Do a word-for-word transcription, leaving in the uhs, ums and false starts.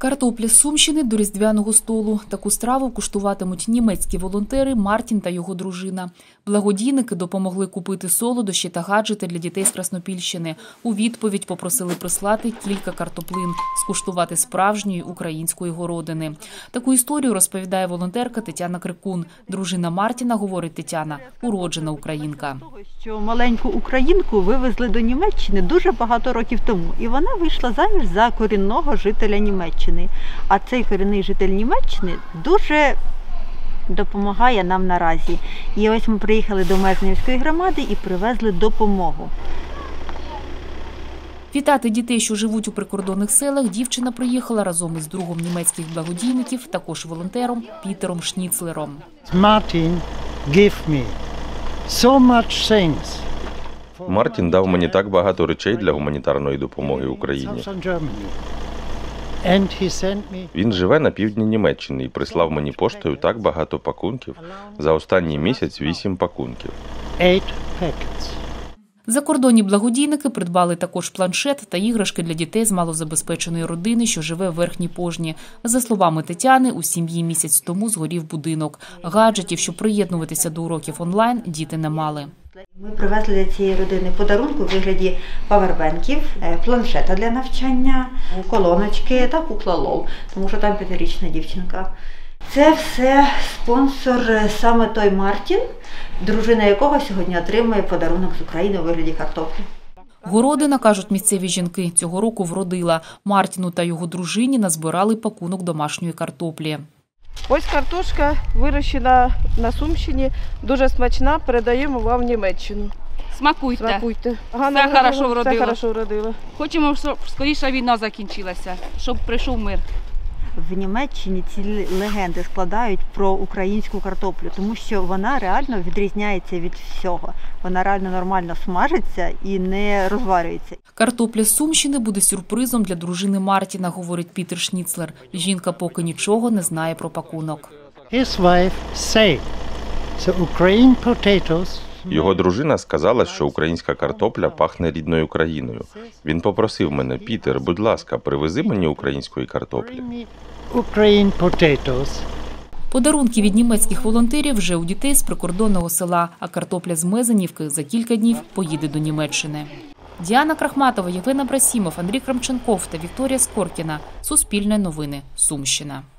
Картопля з Сумщини до різдвяного столу. Таку страву куштуватимуть німецькі волонтери Мартін та його дружина. Благодійники допомогли купити солодощі та гаджети для дітей з Краснопільщини. У відповідь попросили прислати кілька картоплин, скуштувати справжньої української городини. Таку історію розповідає волонтерка Тетяна Крикун. Дружина Мартіна, говорить Тетяна, уроджена українка. Що маленьку українку вивезли до Німеччини дуже багато років тому. І вона вийшла заміж за корінного жителя Німеччини. А цей корінний житель Німеччини дуже допомагає нам наразі. І ось ми приїхали до Мерзнівської громади і привезли допомогу. Вітати дітей, що живуть у прикордонних селах, дівчина приїхала разом із другом німецьких благодійників, також волонтером Пітером Шніцлером. Мартін gave me so much things. Мартін дав мені так багато речей для гуманітарної допомоги Україні. Він живе на півдні Німеччини і прислав мені поштою так багато пакунків. За останній місяць вісім пакунків. Закордонні благодійники придбали також планшет та іграшки для дітей з малозабезпеченої родини, що живе в Верхній Пожні. За словами Тетяни, у сім'ї місяць тому згорів будинок. Гаджетів, щоб приєднуватися до уроків онлайн, діти не мали. Ми привезли для цієї родини подарунку у вигляді павербенків, планшета для навчання, колоночки та кукла Лол, тому що там п'ятирічна дівчинка. Це все спонсор саме той Мартін, дружина якого сьогодні отримує подарунок з України у вигляді картоплі. Городина, кажуть місцеві жінки, цього року вродила. Мартіну та його дружині назбирали пакунок домашньої картоплі. Ось картошка вирощена на Сумщині, дуже смачна, передаємо вам в Німеччину. Смакуйте. Смакуйте. Все хорошо вродило. Все хорошо вродило. Хочемо, щоб скоріше війна закінчилася, щоб прийшов мир. В Німеччині ці легенди складають про українську картоплю, тому що вона реально відрізняється від всього. Вона реально нормально смажиться і не розварюється. Картопля з Сумщини буде сюрпризом для дружини Мартіна, говорить Пітер Шніцлер. Жінка поки нічого не знає про пакунок. His wife said, the Ukraine potatoes. Його дружина сказала, що українська картопля пахне рідною країною. Він попросив мене: «Пітер, будь ласка, привези мені української картоплі». Ukraine potatoes. Подарунки від німецьких волонтерів вже у дітей з прикордонного села, а картопля з Мезенівки за кілька днів поїде до Німеччини. Діана Крахматова, Євген Абрасімов, Андрій Крамченков та Вікторія Скоркіна. Суспільне новини. Сумщина.